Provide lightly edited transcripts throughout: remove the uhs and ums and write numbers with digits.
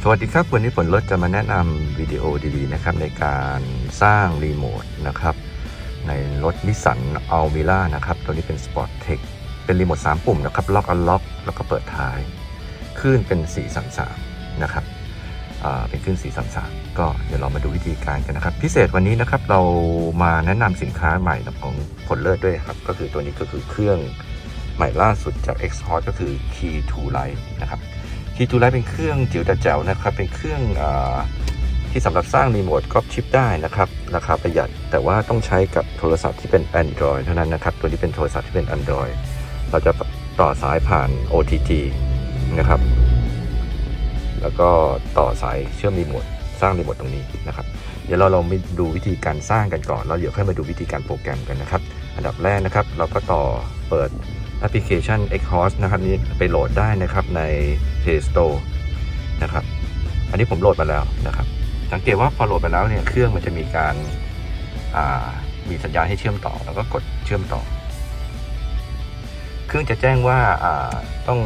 วัสดีครับวันนี้ผลรถจะมาแนะนำวิดีโอดีๆนะครับในการสร้างรีโมทนะครับในรถนิสสันอัลมิล่านะครับตัวนี้เป็นสปอร์ตเทคเป็นรีโมท3ปุ่มนะครับล็อกอันล็อกแล้วก็เปิดท้ายคลื่นเป็น433นะครับเป็นคลื่น433ก็เดี๋ยวเรามาดูวิธีการกันนะครับพิเศษวันนี้นะครับเรามาแนะนำสินค้าใหม่ของผลเลิศด้วยครับก็คือตัวนี้ก็คือเครื่องใหม่ล่าสุดจาก Exhaust ก็คือ Key to Light นะครับKey to Light เป็นเครื่องจิ๋วแต่แจ๋วนะครับเป็นเครื่องที่สำหรับสร้างรีโมทก๊อปชิปได้นะครับราคาประหยัดแต่ว่าต้องใช้กับโทรศัพท์ที่เป็น Android เท่านั้นนะครับตัวนี้เป็นโทรศัพท์ที่เป็น Android เราจะต่อสายผ่าน OTG นะครับแล้วก็ต่อสายเชื่อมรีโมทสร้างรีโมทตรงนี้นะครับเดี๋ยวเรามาดูวิธีการสร้างกันก่อนแล้วเดี๋ยวค่อยมาดูวิธีการโปรแกรมกันนะครับอันดับแรกนะครับเราก็เปิดแอปพลิเคชัน Exhaust นะครับนี้ไปโหลดได้นะครับใน Play Store นะครับอันนี้ผมโหลดมาแล้วนะครับสังเกตว่าพอโหลดไปแล้วเนี่ยเครื่องมันจะมีการมีสัญญาณให้เชื่อมต่อแล้วก็กดเชื่อมต่อเครื่องจะแจ้งว่าต้อง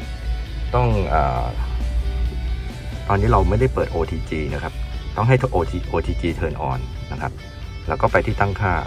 ตอนนี้เราไม่ได้เปิด OTG นะครับต้องให้ OTG turn on นะครับแล้วก็ไปที่ตั้งค่า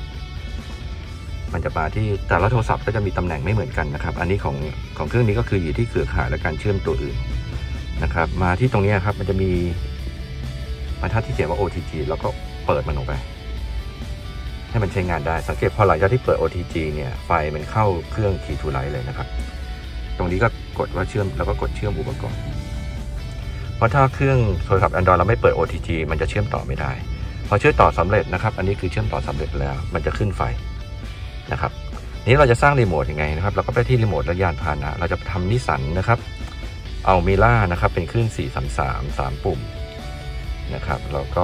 มันจะมาที่แต่ละโทรศัพท์ก็จะมีตำแหน่งไม่เหมือนกันนะครับอันนี้ของเครื่องนี้ก็คืออยู่ที่เครือข่ายและการเชื่อมตัวอื่นนะครับมาที่ตรงนี้ครับมันจะมีบรรทัดที่เขียนว่า OTG แล้วก็เปิดมันออกไปให้มันใช้งานได้สังเกตพอหลังจากที่เปิด OTG เนี่ยไฟมันเข้าเครื่อง Key to Light เลยนะครับตรงนี้ก็กดว่าเชื่อมแล้วก็กดเชื่อมอุปกรณ์เพราะถ้าเครื่องโทรศัพท์ Android เราไม่เปิด OTG มันจะเชื่อมต่อไม่ได้พอเชื่อมต่อสำเร็จนะครับอันนี้คือเชื่อมต่อสำเร็จแล้วมันจะขึ้นไฟนะครับนี้เราจะสร้างรีโมทยังไงนะครับเราก็ไปที่รีโมทและยานพาหนะเราจะทำนิสสันนะครับอัลมิล่านะครับเป็นคลื่น433 3ปุ่มนะครับแล้วก็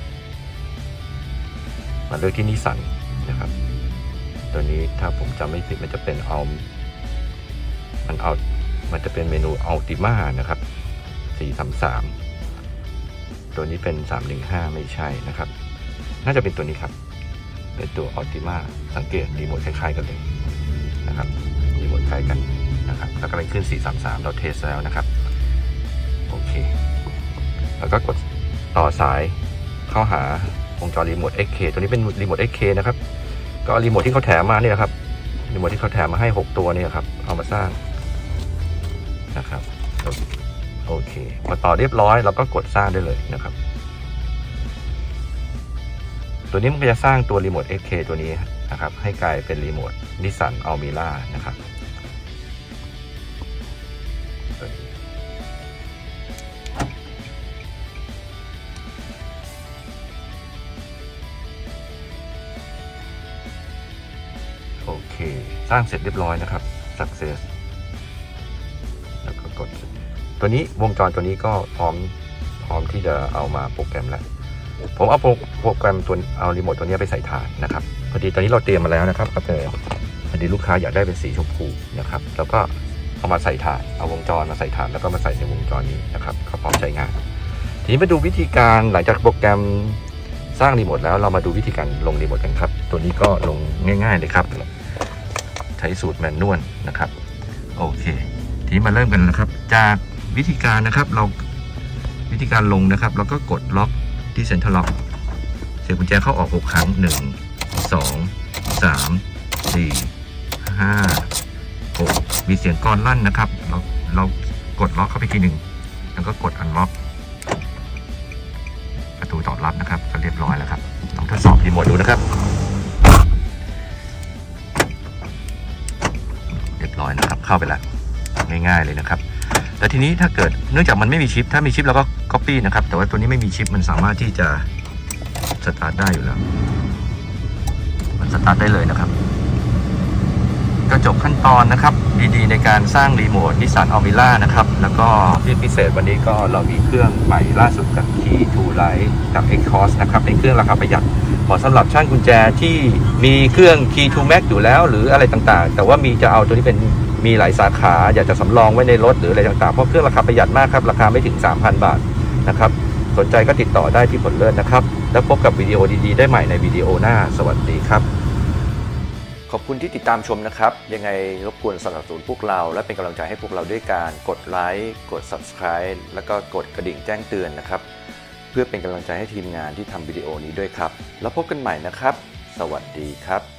มาเลือกที่นิสสันนะครับตัวนี้ถ้าผมจำไม่ผิดมันจะเป็นมันจะเป็นเมนูอัลติม่านะครับ433ตัวนี้เป็น315ไม่ใช่นะครับน่าจะเป็นตัวนี้ครับเป็นตัวอัลติม่าสังเกตรีโมทคล้ายๆกันเลยนะครับรีโมทคล้ายกันนะครับแล้วก็เป็นขึ้น433เราเทสแล้วนะครับโอเคแล้วก็กดต่อสายเข้าหาวงจรรีโมท XK ตัวนี้เป็นรีโมท XK นะครับก็รีโมทที่เขาแถมมาเนี่ยครับรีโมทที่เขาแถมมาให้6ตัวเนี่ยครับเอามาสร้างนะครับโอเคพอต่อเรียบร้อยเราก็กดสร้างได้เลยนะครับตัวนี้มันก็จะสร้างตัวรีโมท XK ตัวนี้นะครับให้กลายเป็นรีโมทนิสสันอัลมิล่านะครับโอเคสร้างเสร็จเรียบร้อยนะครับ success แล้วก็กดตัวนี้วงจรตัวนี้ก็พร้อมที่จะเอามาโปรแกรมแล้วผมเอาโปรแกรมเอารีโมทตัวนี้ไปใส่ฐานนะครับพอดีตอนนี้เราเตรียมมาแล้วนะครับก็เป็นพอดีลูกค้าอยากได้เป็นสีชมพูนะครับแล้วก็เอามาใส่ฐานเอาวงจรมาใส่ฐานแล้วก็มาใส่ในวงจรนี้นะครับก็พร้อมใช้งานทีนี้มาดูวิธีการหลังจากโปรแกรมสร้างรีโมทแล้วเรามาดูวิธีการลงรีโมทกันครับตัวนี้ก็ลงง่ายๆเลยครับใช้สูตรแมนนวลนะครับโอเคทีนี้มาเริ่มกันนะครับจากวิธีการนะครับวิธีการลงนะครับเราก็กดล็อกที่เซ็นทรัลล็อกเสียบกุญแจเข้าออก6ครั้ง1 2 3 4 5 6มีเสียงกลอนลั่นนะครับเรากดล็อกเข้าไปทีหนึ่งแล้วก็กดอันล็อกประตูตอบรับนะครับก็เรียบร้อยแล้วครับลองทดสอบรีโมทดูนะครับเรียบร้อยนะครับเข้าไปแล้วง่ายๆเลยนะครับแต่ทีนี้ถ้าเกิดเนื่องจากมันไม่มีชิปถ้ามีชิปเราก็ copy นะครับแต่ว่าตัวนี้ไม่มีชิปมันสามารถที่จะสตาร์ทได้อยู่แล้วมันสตาร์ทได้เลยนะครับก็จบขั้นตอนนะครับดีๆในการสร้างรีโมทนิสสันอัลมิล่านะครับแล้วก็ที่พิเศษวันนี้ก็เรามีเครื่องใหม่ล่าสุดกับ Key to Light กับ Exhaust นะครับเป็นเครื่องราคาประหยัดเหมาะสำหรับช่างกุญแจที่มีเครื่อง Key to Max อยู่แล้วหรืออะไรต่างๆแต่ว่าจะเอาตัวนี้เป็นมีหลายสาขาอยากจะสำรองไว้ในรถหรืออะไรต่างๆเพราะเครื่องราคาประหยัดมากครับราคาไม่ถึง 3,000 บาทนะครับสนใจก็ติดต่อได้ที่ผลเลิศนะครับแล้วพบกับวิดีโอดีๆได้ใหม่ในวิดีโอหน้าสวัสดีครับขอบคุณที่ติดตามชมนะครับยังไงรบกวนสนับสนุนพวกเราและเป็นกำลังใจให้พวกเราด้วยการกดไลค์กด Subscribe แล้วก็กดกระดิ่งแจ้งเตือนนะครับเพื่อเป็นกำลังใจให้ทีมงานที่ทำวิดีโอนี้ด้วยครับแล้วพบกันใหม่นะครับสวัสดีครับ